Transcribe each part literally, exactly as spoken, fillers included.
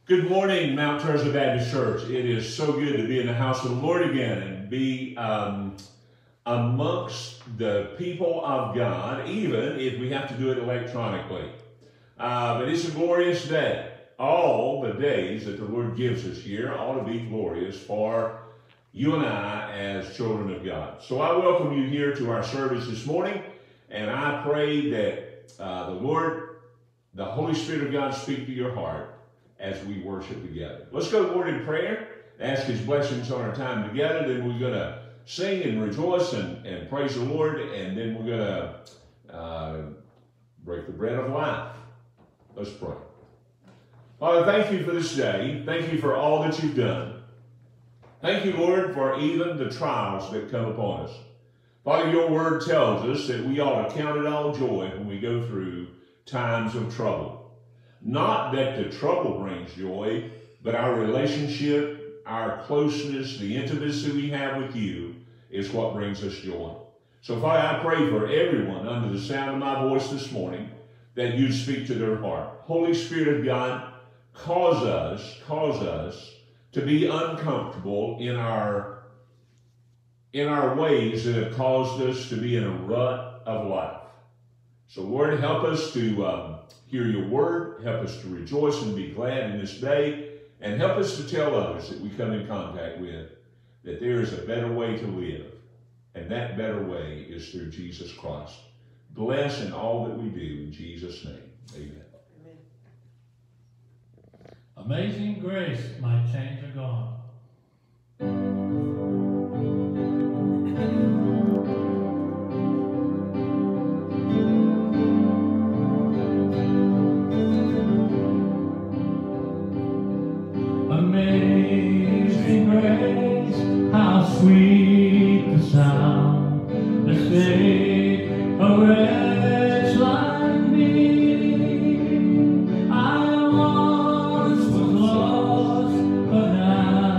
Good morning, Mount Terza Baptist Church. It is so good to be in the house of the Lord again and be um, amongst the people of God, even if we have to do it electronically. Uh, but it's a glorious day. All the days that the Lord gives us here ought to be glorious for you and I as children of God. So I welcome you here to our service this morning, and I pray that uh, the Lord, the Holy Spirit of God, speak to your heart as we worship together. Let's go to the Lord in prayer, ask His blessings on our time together. Then we're going to sing and rejoice and, and praise the Lord, and then we're going to uh, break the bread of life. Let's pray. Father, thank you for this day. Thank you for all that you've done. Thank you, Lord, for even the trials that come upon us. Father, your word tells us that we ought to count it all joy when we go through times of trouble. Not that the trouble brings joy, but our relationship, our closeness, the intimacy we have with you is what brings us joy. So, Father, I pray for everyone under the sound of my voice this morning that you'd speak to their heart. Holy Spirit of God, cause us, cause us to be uncomfortable in our, in our ways that have caused us to be in a rut of life. So, Lord, help us to um, hear your word, help us to rejoice and be glad in this day, and help us to tell others that we come in contact with that there is a better way to live, and that better way is through Jesus Christ. Bless in all that we do in Jesus' name. Amen. Amen. Amazing grace, my chains are gone. Amazing grace, how sweet the sound that saved a wretch like me. I once was lost, but now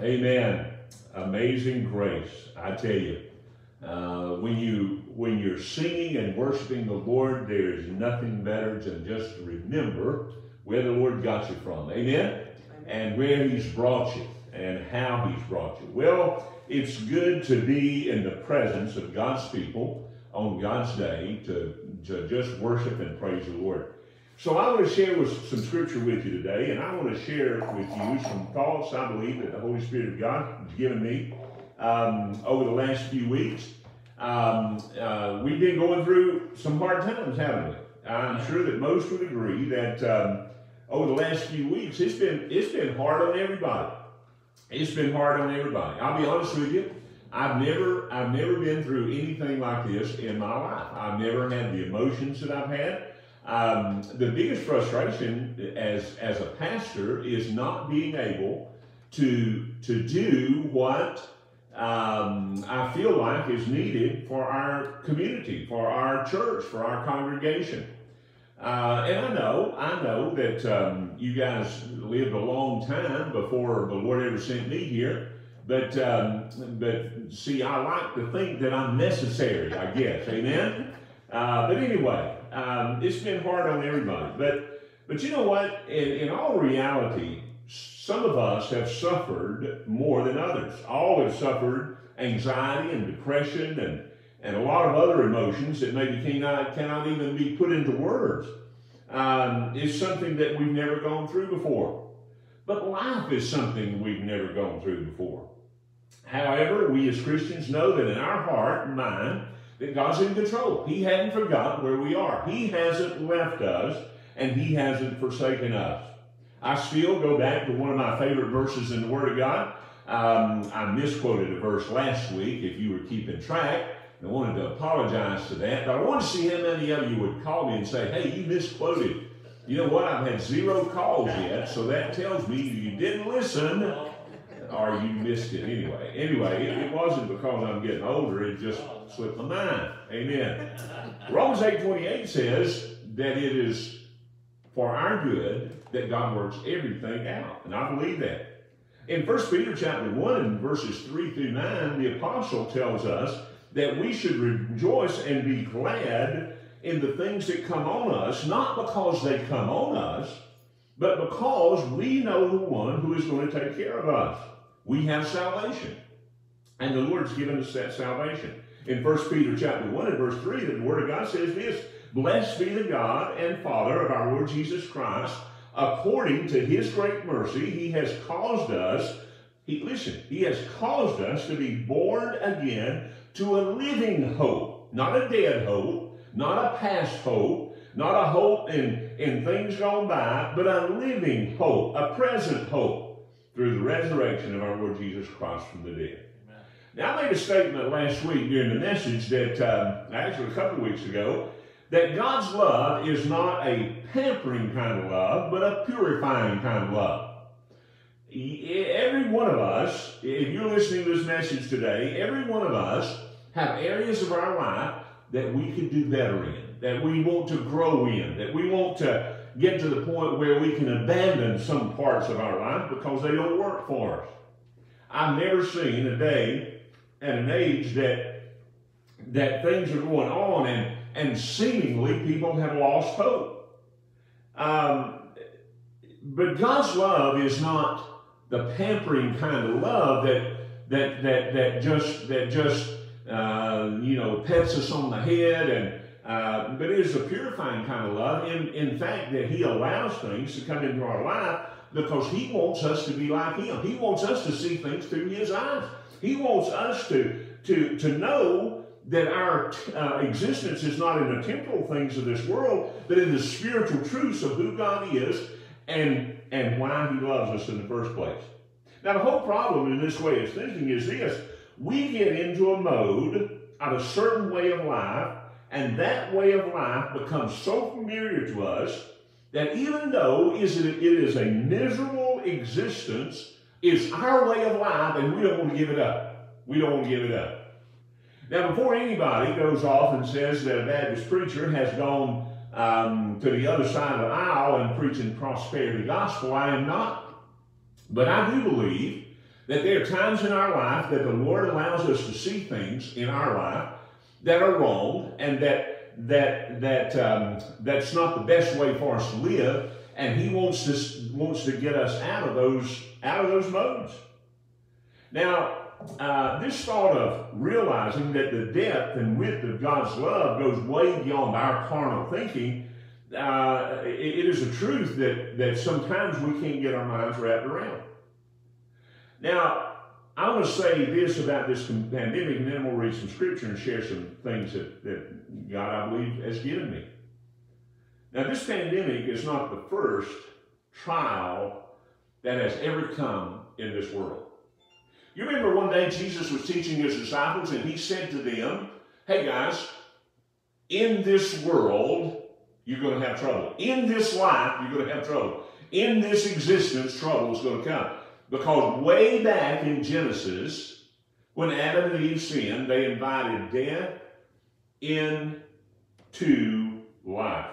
Amen. Amazing grace. I tell you, uh, when you when you're singing and worshiping the Lord, there is nothing better than just to remember where the Lord got you from. Amen. And where He's brought you and how He's brought you. Well, it's good to be in the presence of God's people on God's day to, to just worship and praise the Lord. So I want to share with some scripture with you today, and I want to share with you some thoughts I believe that the Holy Spirit of God has given me um, over the last few weeks. Um, uh, we've been going through some hard times, haven't we? I'm sure that most would agree that um, over the last few weeks, it's been it's been hard on everybody. It's been hard on everybody. I'll be honest with you. I've never I've never been through anything like this in my life. I've never had the emotions that I've had. Um, the biggest frustration as as a pastor is not being able to to do what um, I feel like is needed for our community, for our church, for our congregation. Uh, and I know, I know that um, you guys lived a long time before the Lord ever sent me here. But, um, but see, I like to think that I'm necessary, I guess. Amen? Uh, but anyway, um, it's been hard on everybody. But, but you know what? In, in all reality, some of us have suffered more than others. All have suffered anxiety and depression and and a lot of other emotions that maybe cannot, cannot even be put into words. Um, it's something that we've never gone through before. But life is something we've never gone through before. However, we as Christians know that in our heart and mind that God's in control. He hadn't forgotten where we are. He hasn't left us, and He hasn't forsaken us. I still go back to one of my favorite verses in the Word of God. Um, I misquoted a verse last week, if you were keeping track. I wanted to apologize to that, but I want to see how many of you would call me and say, hey, you misquoted. You know what? I've had zero calls yet, so that tells me you didn't listen or you missed it anyway. Anyway, it, it wasn't because I'm getting older. It just slipped my mind. Amen. Romans eight twenty-eight says that it is for our good that God works everything out, and I believe that. In First Peter chapter one and verses three through nine, the apostle tells us that we should rejoice and be glad in the things that come on us, not because they come on us, but because we know the one who is going to take care of us. We have salvation, and the Lord's given us that salvation. In First Peter chapter one and verse three, the Word of God says this, blessed be the God and Father of our Lord Jesus Christ, according to His great mercy, He has caused us, he, listen, He has caused us to be born again to a living hope, not a dead hope, not a past hope, not a hope in, in things gone by, but a living hope, a present hope through the resurrection of our Lord Jesus Christ from the dead. Amen. Now, I made a statement last week during the message that, um, actually a couple of weeks ago, that God's love is not a pampering kind of love, but a purifying kind of love. Every one of us, if you're listening to this message today, every one of us have areas of our life that we could do better in, that we want to grow in, that we want to get to the point where we can abandon some parts of our life because they don't work for us. I've never seen a day and an age that, that things are going on and, and seemingly people have lost hope. Um, but God's love is not the pampering kind of love that that that that just that just uh, you know pets us on the head, and uh, but it is a purifying kind of love. In in fact, that He allows things to come into our life because He wants us to be like Him. He wants us to see things through His eyes. He wants us to to to know that our uh, existence is not in the temporal things of this world, but in the spiritual truths of who God is and and why He loves us in the first place. Now, the whole problem in this way of thinking is this. We get into a mode of a certain way of life, and that way of life becomes so familiar to us that even though it is a miserable existence, it's our way of life, and we don't want to give it up. We don't want to give it up. Now, before anybody goes off and says that a Baptist preacher has gone Um, to the other side of the aisle and preaching prosperity gospel, I am not. But I do believe That there are times in our life that the Lord allows us to see things in our life that are wrong, and that that that um, that's not the best way for us to live, and He wants to wants to get us out of those out of those modes. Now, uh, this thought of realizing that the depth and width of God's love goes way beyond our carnal thinking, uh, it, it is a truth that that sometimes we can't get our minds wrapped around. Now, I want to say this about this pandemic, and then we'll read some scripture and share some things that, that God, I believe, has given me. Now, this pandemic is not the first trial that has ever come in this world. You remember one day Jesus was teaching His disciples, and He said to them, hey guys, in this world, you're going to have trouble. In this life, you're going to have trouble. In this existence, trouble is going to come. Because way back in Genesis, when Adam and Eve sinned, they invited death into life.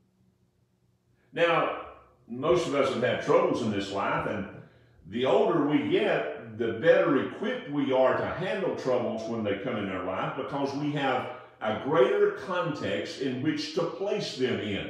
Now, most of us have had troubles in this life, and the older we get, the better equipped we are to handle troubles when they come in our life, because we have a greater context in which to place them in.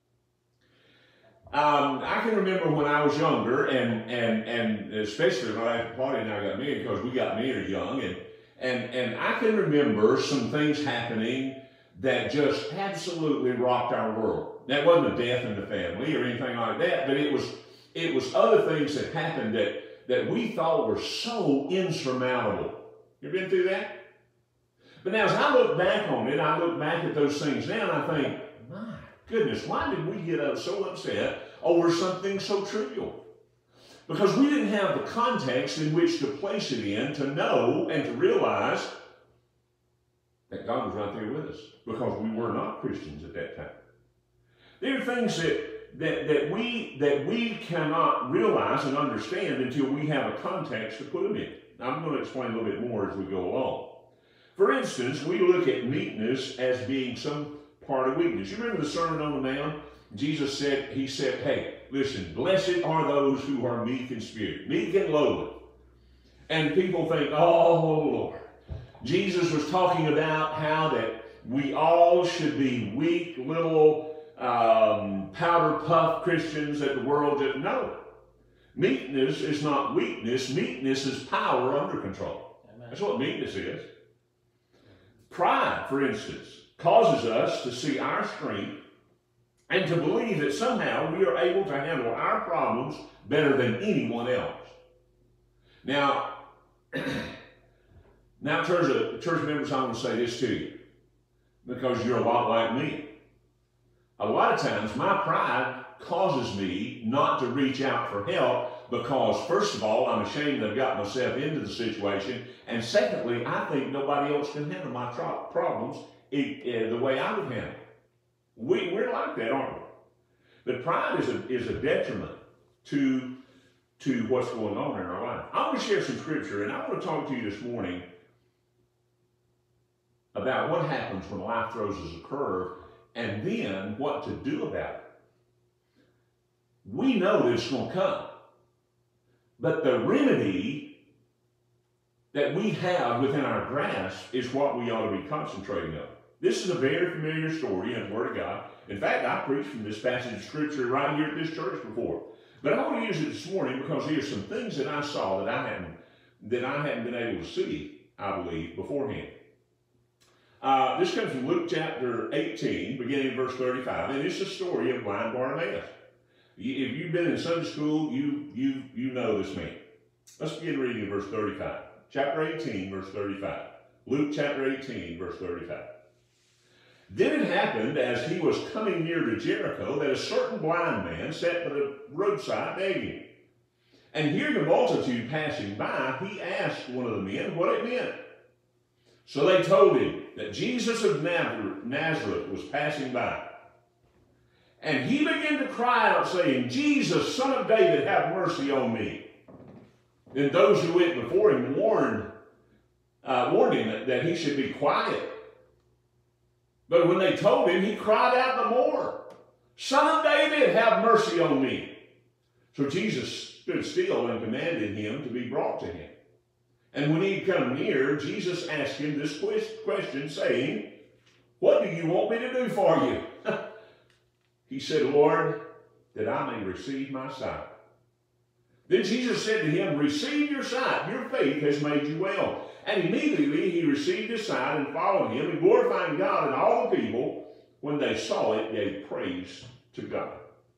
Um, I can remember when I was younger, and and and especially right after Patty and I got married, because we got married young, and and and I can remember some things happening that just absolutely rocked our world. That wasn't a death in the family or anything like that, but it was it was other things that happened that that we thought were so insurmountable. You ever been through that? But now, as I look back on it, I look back at those things now, and I think, my goodness, why did we get so upset over something so trivial? Because we didn't have the context in which to place it in, to know and to realize that God was right there with us, because we were not Christians at that time. There are things that, that, that, we, that we cannot realize and understand until we have a context to put them in. Now, I'm going to explain a little bit more as we go along. For instance, we look at meekness as being some part of weakness. You remember the Sermon on the Mount? Jesus said, He said, hey, listen, blessed are those who are meek in spirit, meek and lowly. And people think, oh, Lord. Jesus was talking about how that we all should be weak, little, um, powder puff Christians that the world didn't know. Meekness is not weakness. Meekness is power under control. Amen. That's what meekness is. Pride, for instance, causes us to see our strength and to believe that somehow we are able to handle our problems better than anyone else. Now, now church, church members, I want to say this to you, because you're a lot like me. A lot of times my pride causes me not to reach out for help, because first of all, I'm ashamed that I've got myself into the situation, and secondly, I think nobody else can handle my problems the way I would handle them. We, we're like that, aren't we? But pride is a, is a detriment to, to what's going on in our life. I want to share some scripture, and I want to talk to you this morning about what happens when life throws us a curve, and then what to do about it. We know that it's going to come, but the remedy that we have within our grasp is what we ought to be concentrating on. This is a very familiar story in the Word of God. In fact, I preached from this passage of Scripture right here at this church before. But I want to use it this morning because here's some things that I saw that I hadn't, that I hadn't been able to see, I believe, beforehand. Uh, this comes from Luke chapter eighteen, beginning in verse thirty-five, and it's the story of blind Bartimaeus. If you've been in Sunday school, you, you, you know this man. Let's begin reading in verse thirty-five. Chapter eighteen, verse thirty-five. Luke chapter eighteen, verse thirty-five. Then it happened, as he was coming near to Jericho, that a certain blind man sat by the roadside begging. And hearing the multitude passing by, he asked one of the men what it meant. So they told him that Jesus of Nazareth was passing by. And he began to cry out, saying, Jesus, Son of David, have mercy on me. Then those who went before him warned, uh, warned him that, that he should be quiet. But when they told him, he cried out the more, Son of David, have mercy on me. So Jesus stood still and commanded him to be brought to him. And when he had come near, Jesus asked him this question, saying, "What do you want me to do for you?" He said, "Lord, that I may receive my sight." Then Jesus said to him, "Receive your sight. Your faith has made you well." And immediately he received his sight and followed him, and glorifying God, and all the people, when they saw it, gave praise to God.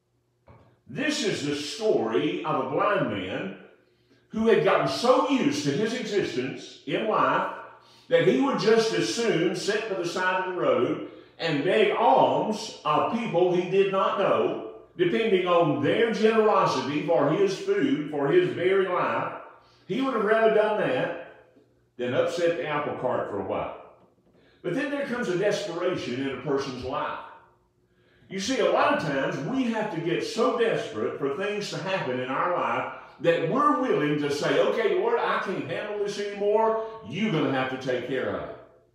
This is the story of a blind man who had gotten so used to his existence in life that he would just as soon sit by the side of the road and beg alms of people he did not know, depending on their generosity for his food, for his very life. He would have rather done that than upset the apple cart for a while. But then there comes a desperation in a person's life. You see, a lot of times we have to get so desperate for things to happen in our life that we're willing to say, "Okay, Lord, I can't handle this anymore. You're going to have to take care of it."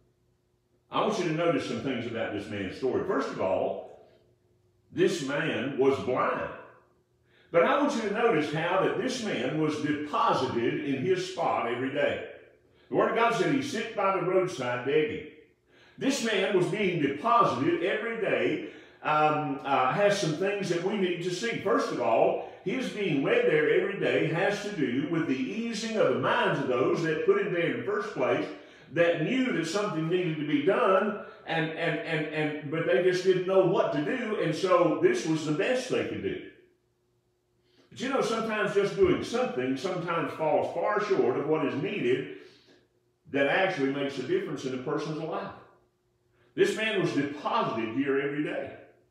I want you to notice some things about this man's story. First of all, this man was blind. But I want you to notice how that this man was deposited in his spot every day. The Word of God said he sit by the roadside begging. This man was being deposited every day, um, uh, has some things that we need to see. First of all, his being led there every day has to do with the easing of the minds of those that put him there in the first place, that knew that something needed to be done, and, and, and, and, but they just didn't know what to do, and so this was the best they could do. But you know, sometimes just doing something sometimes falls far short of what is needed that actually makes a difference in a person's life. This man was deposited here every day.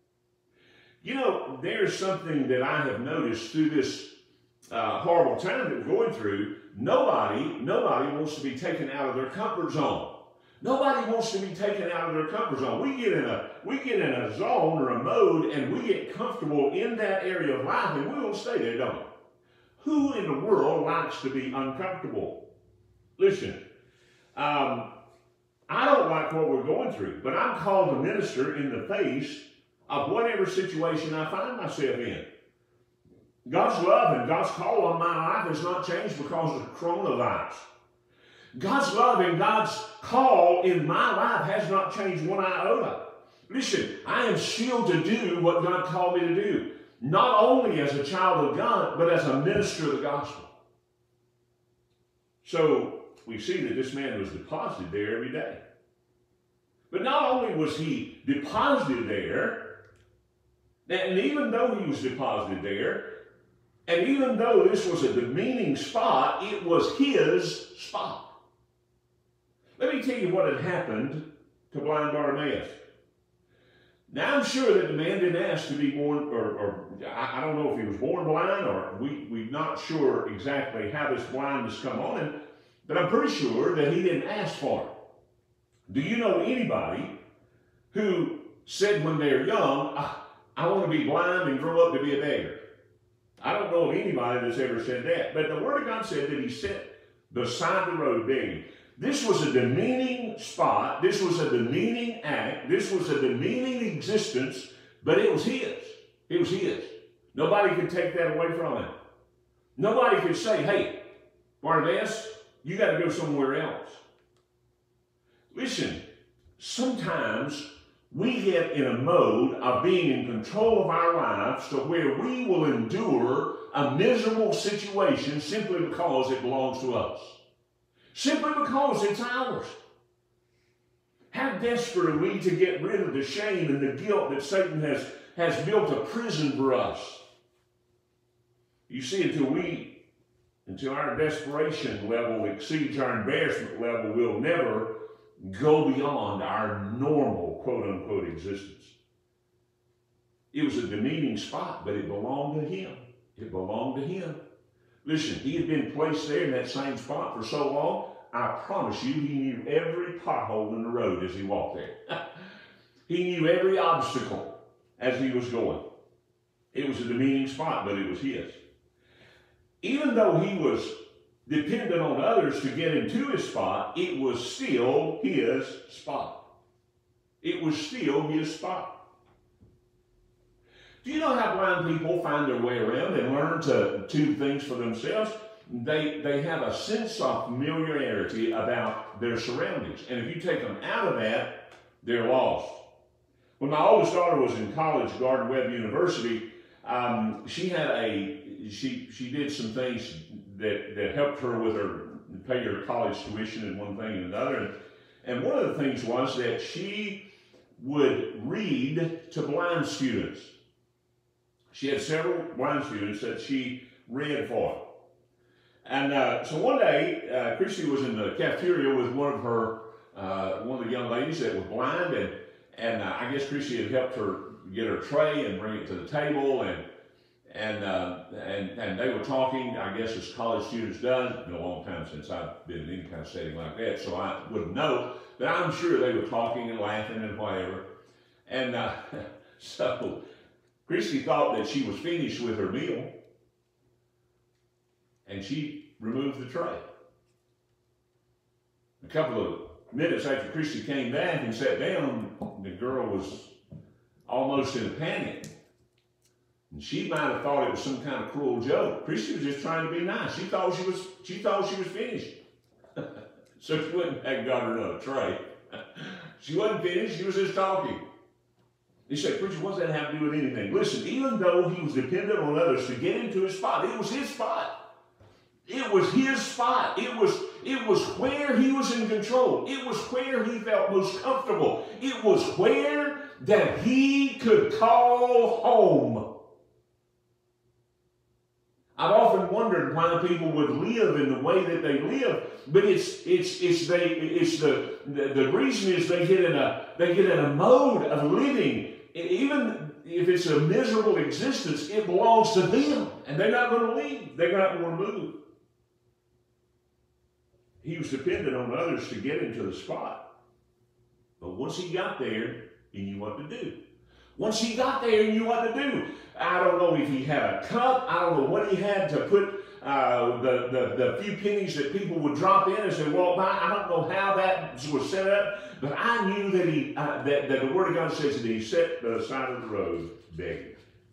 You know, there's something that I have noticed through this uh, horrible time that we're going through. Nobody, nobody wants to be taken out of their comfort zone. Nobody wants to be taken out of their comfort zone. We get in a, we get in a zone or a mode and we get comfortable in that area of life and we will stay there, don't we? Who in the world likes to be uncomfortable? Listen, um, I don't like what we're going through, but I'm called to minister in the face of whatever situation I find myself in. God's love and God's call on my life has not changed because of coronavirus. God's love and God's call in my life has not changed one iota. Listen, I am still to do what God called me to do, not only as a child of God, but as a minister of the gospel. So we see that this man was deposited there every day. But not only was he deposited there, and even though he was deposited there, and even though this was a demeaning spot, it was his spot. Let me tell you what had happened to blind Bartimaeus. Now, I'm sure that the man didn't ask to be born, or, or I, I don't know if he was born blind, or we, we're not sure exactly how this blindness come on him, but I'm pretty sure that he didn't ask for it. Do you know anybody who said when they're young, I, I want to be blind and grow up to be a beggar? I don't know of anybody that's ever said that. But the Word of God said that he sat beside the road begging. This was a demeaning spot. This was a demeaning act. This was a demeaning existence, but it was his. It was his. Nobody could take that away from him. Nobody could say, "Hey, Bartimaeus, you got to go somewhere else." Listen, sometimes we get in a mode of being in control of our lives to where we will endure a miserable situation simply because it belongs to us. Simply because it's ours. How desperate are we to get rid of the shame and the guilt that Satan has, has built a prison for us? You see, until we, until our desperation level exceeds our embarrassment level, we'll never go beyond our normal, quote-unquote, existence. It was a demeaning spot, but it belonged to him. It belonged to him. Listen, he had been placed there in that same spot for so long, I promise you, he knew every pothole in the road as he walked there. He knew every obstacle as he was going. It was a demeaning spot, but it was his. Even though he was dependent on others to get him to his spot, it was still his spot. It was still his spot. Do you know how blind people find their way around and learn to do things for themselves? They, they have a sense of familiarity about their surroundings. And if you take them out of that, they're lost. When my oldest daughter was in college at Gardner Webb University, um, she had a, she, she did some things that, that helped her with her, pay her college tuition and one thing and another. And, and one of the things was that she would read to blind students. She had several blind students that she read for. And uh, so one day, uh, Christy was in the cafeteria with one of her, uh, one of the young ladies that was blind, and and uh, I guess Christy had helped her get her tray and bring it to the table, and and uh, and and they were talking, I guess, as college students do. It's been a long time since I've been in any kind of setting like that, so I wouldn't know. But I'm sure they were talking and laughing and whatever. And uh, so Christy thought that she was finished with her meal, and she removed the tray. A couple of minutes after Christy came back and sat down, the girl was almost in a panic. And she might have thought it was some kind of cruel joke. Christy was just trying to be nice. She thought she was, she thought she was finished. So she wouldn't have got her another tray. She wasn't finished, she was just talking. He said, "Preacher, what does that have to do with anything?" Listen, even though he was dependent on others to get into his spot, it was his spot. It was his spot. It was, it was where he was in control. It was where he felt most comfortable. It was where that he could call home. I've often wondered why people would live in the way that they live, but it's it's it's they it's the the, the reason is they get in a they get in a mode of living. Even if it's a miserable existence, it belongs to them, and they're not going to leave. They're not going to move. He was dependent on others to get into the spot. But once he got there, he knew what to do. Once he got there, he knew what to do. I don't know if he had a cup. I don't know what he had to put uh, the, the, the few pennies that people would drop in as they walked by. I don't know how that was set up. But I knew that, he, uh, that, that the Word of God says that he sat by the side of the road begging.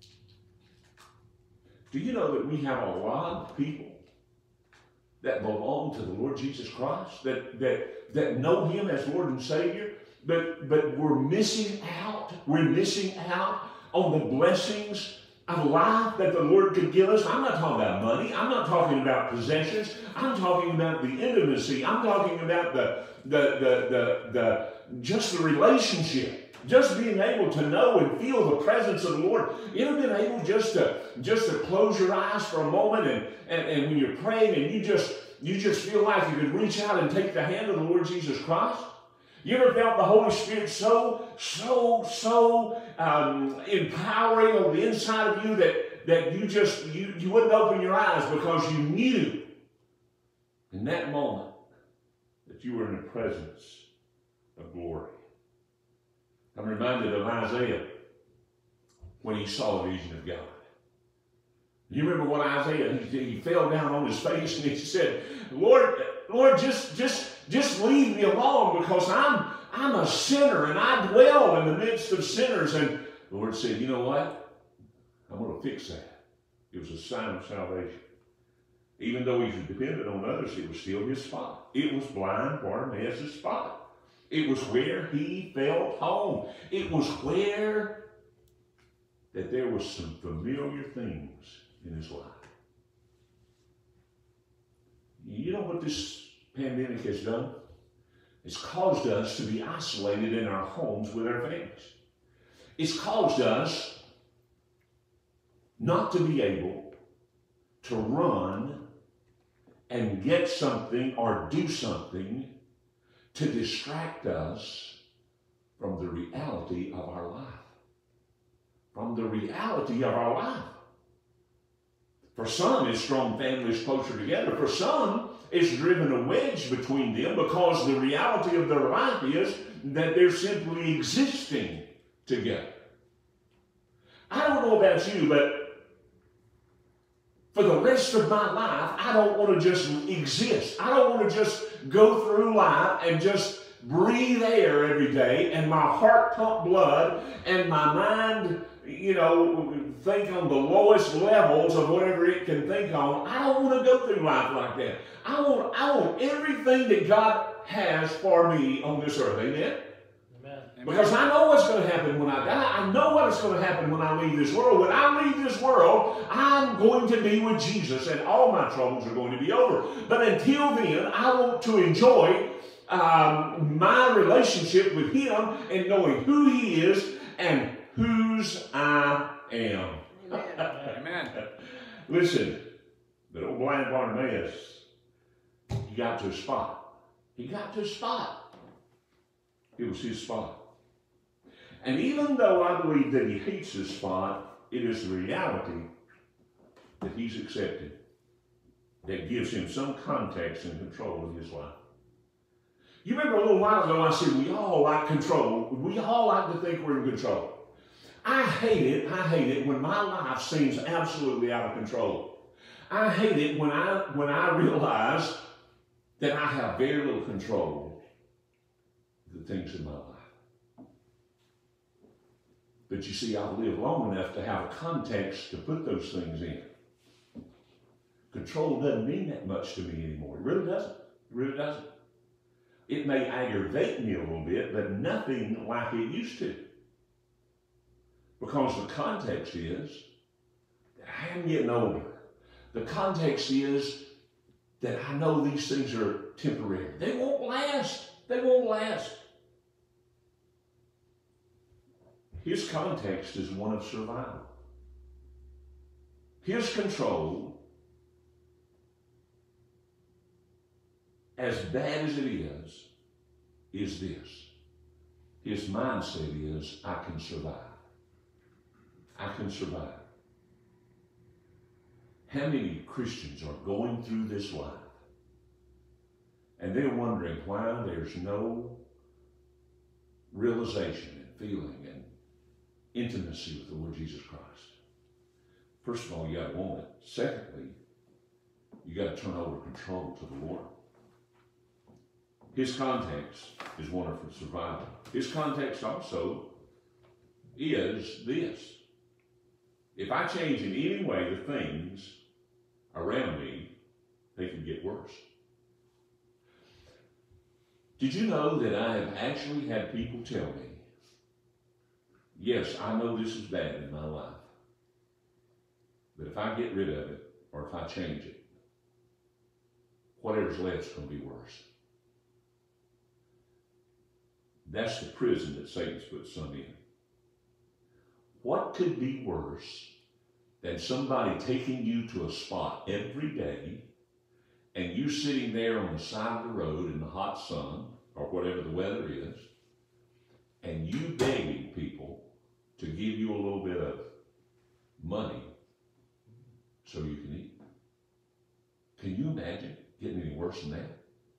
Do you know that we have a lot of people that belong to the Lord Jesus Christ, that, that, that know him as Lord and Savior, but, but we're missing out. We're missing out on the blessings of life that the Lord could give us. I'm not talking about money. I'm not talking about possessions. I'm talking about the intimacy. I'm talking about the, the, the, the, the just the relationship. Just being able to know and feel the presence of the Lord. You ever been able just to just to close your eyes for a moment and, and, and when you're praying and you just you just feel like you could reach out and take the hand of the Lord Jesus Christ? You ever felt the Holy Spirit so, so, so um, empowering on the inside of you that, that you just you, you wouldn't open your eyes because you knew in that moment that you were in the presence of glory? I'm reminded of Isaiah when he saw the vision of God. You remember what Isaiah, he, he fell down on his face and he said, Lord, Lord, just, just, just leave me alone because I'm, I'm a sinner and I dwell in the midst of sinners. And the Lord said, you know what? I'm going to fix that. It was a sign of salvation. Even though he was dependent on others, it was still his spot. It was blind Bartimaeus' spot. It was where he felt home. It was where that there was some familiar things in his life. You know what this pandemic has done? It's caused us to be isolated in our homes with our families. It's caused us not to be able to run and get something or do something to distract us from the reality of our life. From the reality of our life. For some, it's strong families closer together. For some, it's driven a wedge between them because the reality of their life is that they're simply existing together. I don't know about you, but for the rest of my life, I don't want to just exist. I don't want to just go through life and just, breathe air every day and my heart pump blood and my mind, you know, think on the lowest levels of whatever it can think on. I don't want to go through life like that. I want, I want everything that God has for me on this earth. Amen? Amen. Because I know what's going to happen when I die. I know what's going to happen when I leave this world. When I leave this world, I'm going to be with Jesus and all my troubles are going to be over. But until then, I want to enjoy um, my relationship with Him and knowing who He is and whose I am. Amen. Amen. Listen, that old blind Bartimaeus, he got to a spot. He got to a spot. It was his spot. And even though I believe that he hates his spot, it is the reality that he's accepted that gives him some context and control of his life. You remember a little while ago I said we all like control. We all like to think we're in control. I hate it, I hate it when my life seems absolutely out of control. I hate it when I, when I realize that I have very little control of the things in my life. But you see, I've lived long enough to have a context to put those things in. Control doesn't mean that much to me anymore. It really doesn't. It really doesn't. It may aggravate me a little bit, but nothing like it used to. Because the context is that I am getting older. The context is that I know these things are temporary. They won't last. They won't last. His context is one of survival. His control, as bad as it is, is this. His mindset is, I can survive. I can survive. How many Christians are going through this life and they're wondering why there's no realization and feeling and intimacy with the Lord Jesus Christ? First of all, you got to want it. Secondly, you got to turn over control to the Lord. His context is one of survival. His context also is this. If I change in any way the things around me, they can get worse. Did you know that I have actually had people tell me, yes, I know this is bad in my life, but if I get rid of it, or if I change it, whatever's left is going to be worse. That's the prison that Satan's put some in. What could be worse than somebody taking you to a spot every day and you sitting there on the side of the road in the hot sun or whatever the weather is, and you begging people to give you a little bit of money so you can eat? Can you imagine getting any worse than that?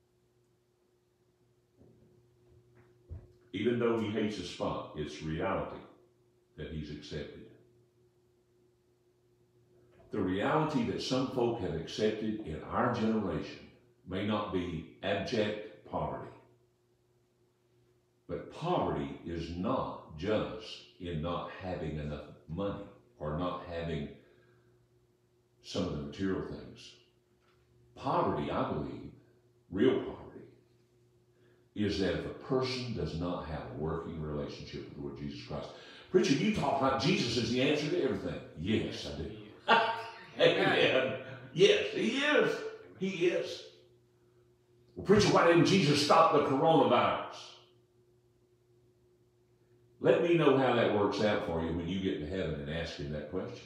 Even though he hates his spot, it's reality that he's accepted. The reality that some folk have accepted in our generation may not be abject poverty. But poverty is not just in not having enough money or not having some of the material things. Poverty, I believe, real poverty, is that if a person does not have a working relationship with the Lord Jesus Christ. Preacher, you talk like Jesus is the answer to everything. Yes, I do. Amen. Yes, he is. He is. Well, preacher, why didn't Jesus stop the coronavirus? Let me know how that works out for you when you get to heaven and ask him that question.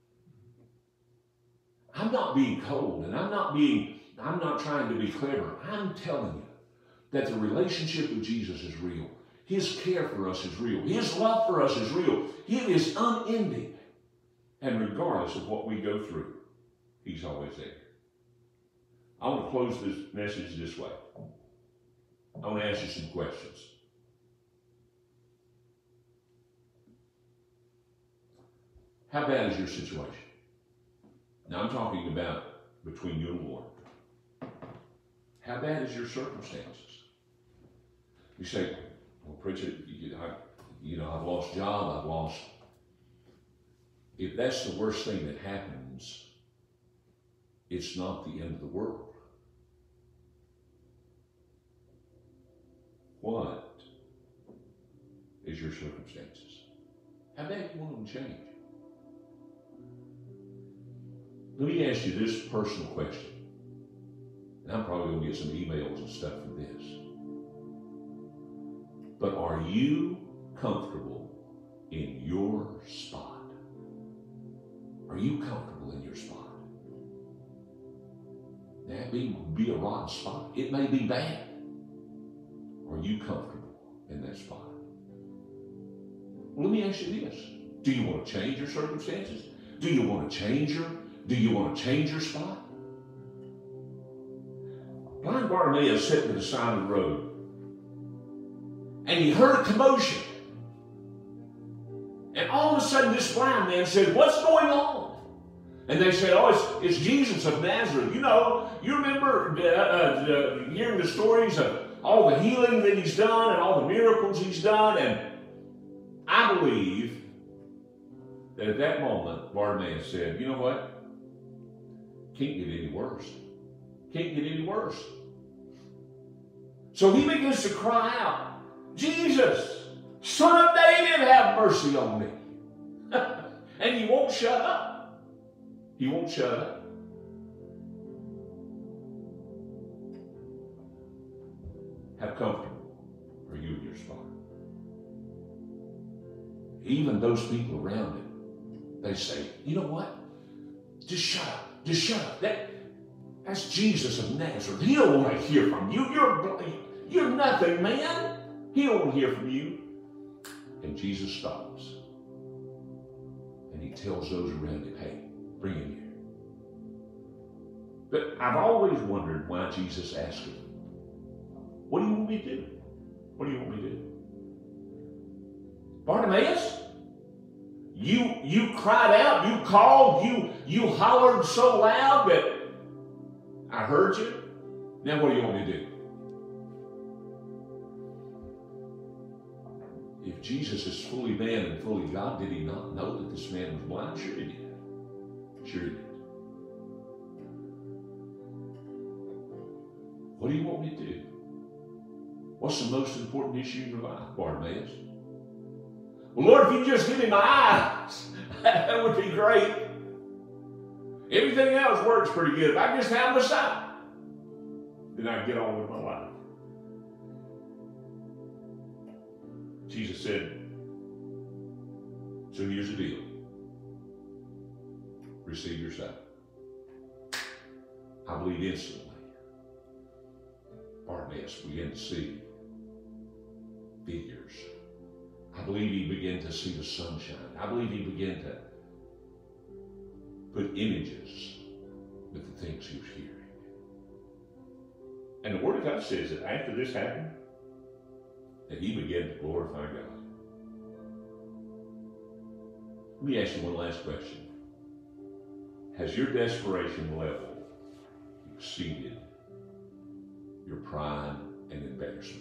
I'm not being cold, and I'm not being, I'm not trying to be clever. I'm telling you that the relationship with Jesus is real. His care for us is real. His love for us is real. It is unending. And regardless of what we go through, he's always there. I want to close this message this way. I want to ask you some questions. How bad is your situation? Now I'm talking about between you and the Lord. How bad is your circumstances? You say, well, preacher, you, I, you know, I've lost a job, I've lost. If that's the worst thing that happens, it's not the end of the world. What is your circumstances? How bad do you want them to change? Let me ask you this personal question. And I'm probably going to get some emails and stuff from this. But are you comfortable in your spot? Are you comfortable in your spot? That may be a rotten spot. It may be bad. Are you comfortable in that spot? Well, let me ask you this. Do you want to change your circumstances? Do you want to change your, do you want to change your spot? Blind Bartimaeus sitting at the side of the road, and he heard a commotion. And all of a sudden, this blind man said, "What's going on?" And they said, "Oh, it's, it's Jesus of Nazareth. You know, you remember uh, uh, hearing the stories of all the healing that he's done and all the miracles he's done." And I believe that at that moment, Bartimaeus said, "You know what? Can't get any worse. Can't get any worse." So he begins to cry out, "Jesus, Son of David, have mercy on me." And he won't shut up. He won't shut up. How comfortable are you in your spot? Even those people around him, they say, "You know what? Just shut up. Just shut up. That, that's Jesus of Nazareth. He don't want to hear from you. You're, you're nothing, man. He don't want to hear from you." And Jesus stops. And he tells those around him, "Hey, bring him here." But I've always wondered why Jesus asked him, "What do you want me to do? What do you want me to do?" Bartimaeus, you, you cried out, you called, you, you hollered so loud that I heard you. Now what do you want me to do? If Jesus is fully man and fully God, did he not know that this man was blind? Sure he did. Sure he did. What do you want me to do? What's the most important issue in your life, Bartimaeus? "Well, Lord, if you just give me my eyes, that would be great. Everything else works pretty good. If I just have my sight, then I can get on with my life." Jesus said, "So here's the deal. Receive your sight." I believe instantly Bartimaeus began to see figures. I believe he began to see the sunshine. I believe he began to put images with the things he was hearing. And the Word of God says that after this happened, that he began to glorify God. Let me ask you one last question. Has your desperation level exceeded your pride and embarrassment?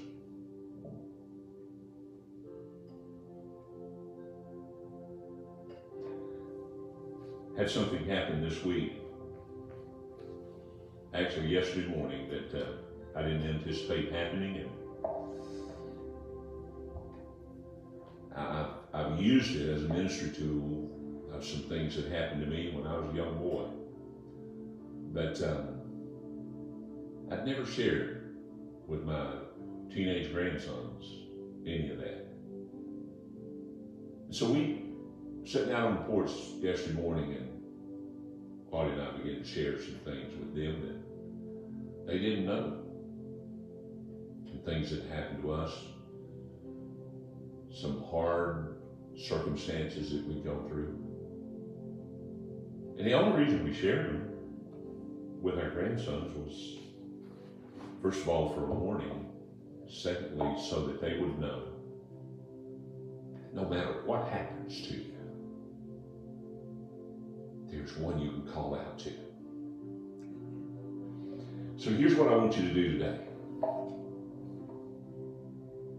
Had something happen this week, actually yesterday morning, that uh, I didn't anticipate happening, and I, I've used it as a ministry tool of some things that happened to me when I was a young boy. But um, I'd never shared with my teenage grandsons any of that. And so we sitting out on the porch yesterday morning, and Claudia and I began to share some things with them that they didn't know. Some things that happened to us, some hard circumstances that we've gone through. And the only reason we shared them with our grandsons was, first of all, for a warning. Secondly, so that they would know, no matter what happens to you, there's one you can call out to. So here's what I want you to do today.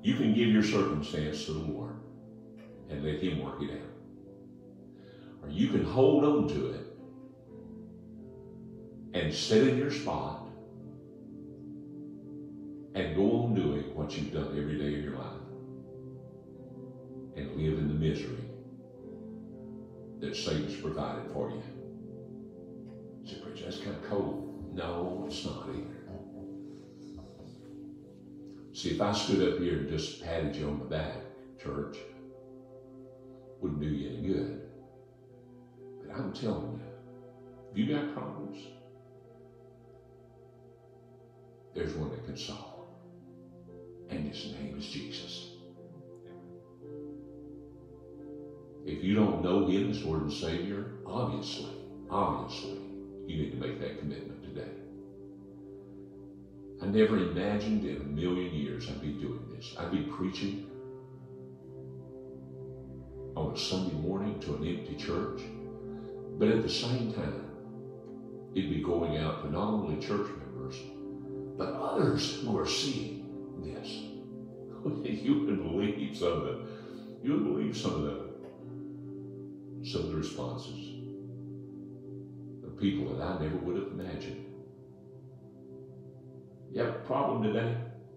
You can give your circumstance to the Lord and let Him work it out. Or you can hold on to it and sit in your spot and go on doing what you've done every day of your life and live in the misery that Satan's provided for you. You say, preacher, that's kind of cold. No, it's not either. See, if I stood up here and just patted you on the back, church, wouldn't do you any good. But I'm telling you, if you got problems, there's one that can solve. And His name is Jesus. If you don't know Him as Lord and Savior, obviously, obviously, you need to make that commitment today. I never imagined in a million years I'd be doing this. I'd be preaching on a Sunday morning to an empty church, but at the same time, it'd be going out to not only church members, but others who are seeing this. You would believe some of the, you would believe some of the, some of the responses of people that I never would have imagined. You have a problem today?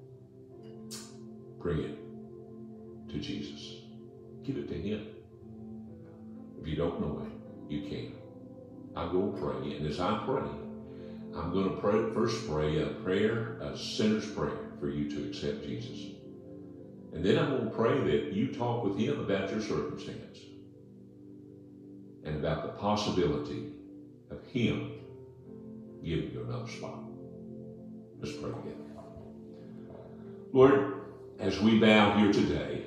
Bring it to Jesus. Give it to Him. If you don't know Him, you can. I'm going to pray, and as I pray, I'm going to pray, first pray a prayer, a sinner's prayer for you to accept Jesus. And then I'm going to pray that you talk with Him about your circumstance and about the possibility of Him giving you another spot. Let's pray together. Lord, as we bow here today,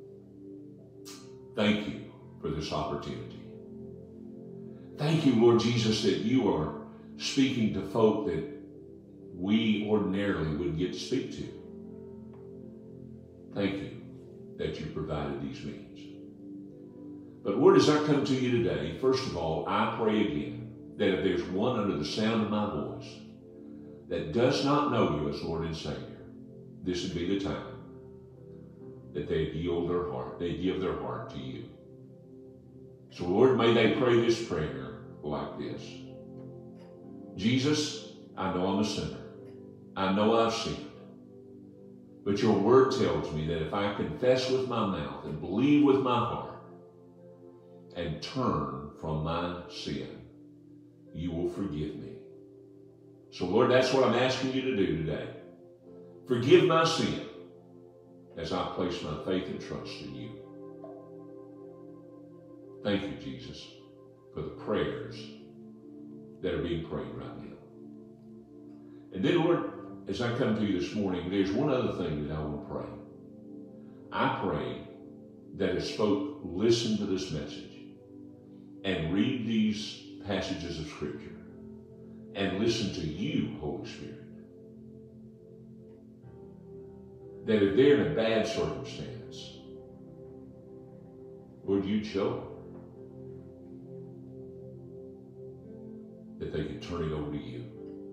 thank you for this opportunity. Thank you, Lord Jesus, that you are speaking to folk that we ordinarily wouldn't get to speak to. Thank you that you provided these means. But Lord, as I come to you today, first of all, I pray again that if there's one under the sound of my voice that does not know you as Lord and Savior, this would be the time that they yield their heart, they give their heart to you. So Lord, may they pray this prayer like this. Jesus, I know I'm a sinner. I know I've sinned. But your word tells me that if I confess with my mouth and believe with my heart and turn from my sin, you will forgive me. So Lord, that's what I'm asking you to do today. Forgive my sin as I place my faith and trust in you. Thank you, Jesus, for the prayers that are being prayed right now. And then, Lord, as I come to you this morning, there's one other thing that I want to pray. I pray that as folk listen to this message and read these passages of Scripture and listen to you, Holy Spirit, that if they're in a bad circumstance, Lord, you'd show them that they can turn it over to you.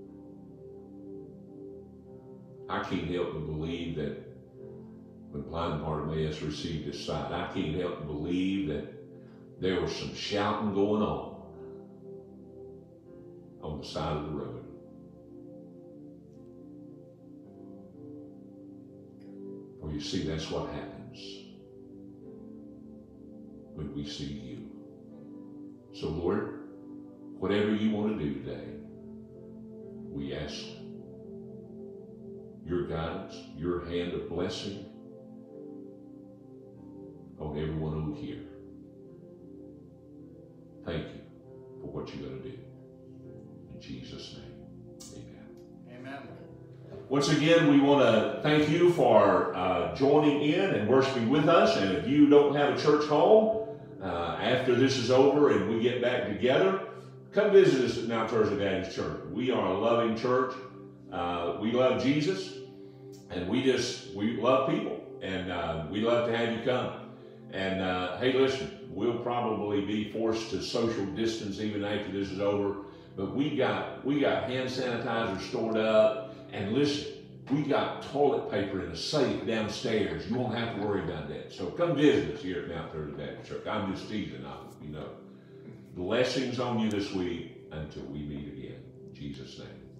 I can't help but believe that when blind Bartimaeus received his sight, I can't help but believe that there was some shouting going on on the side of the road. For you see, that's what happens when we see you. So Lord, whatever you want to do today, we ask your guidance, your hand of blessing on everyone who hear. Thank you for what you're going to do. In Jesus' name, amen. Amen. Once again, we want to thank you for uh, joining in and worshiping with us. And if you don't have a church home, uh, after this is over and we get back together, come visit us at Mount Thursday Baptist Church. We are a loving church. Uh, we love Jesus, and we just, we love people, and uh, we love to have you come. And uh, hey, listen, we'll probably be forced to social distance even after this is over, but we got, we got hand sanitizer stored up, and listen, We got toilet paper in a safe downstairs. You won't have to worry about that. So come visit us here at Mount Thursday Baptist Church. I'm just teasing, you know. Blessings on you this week until we meet again. In Jesus' name.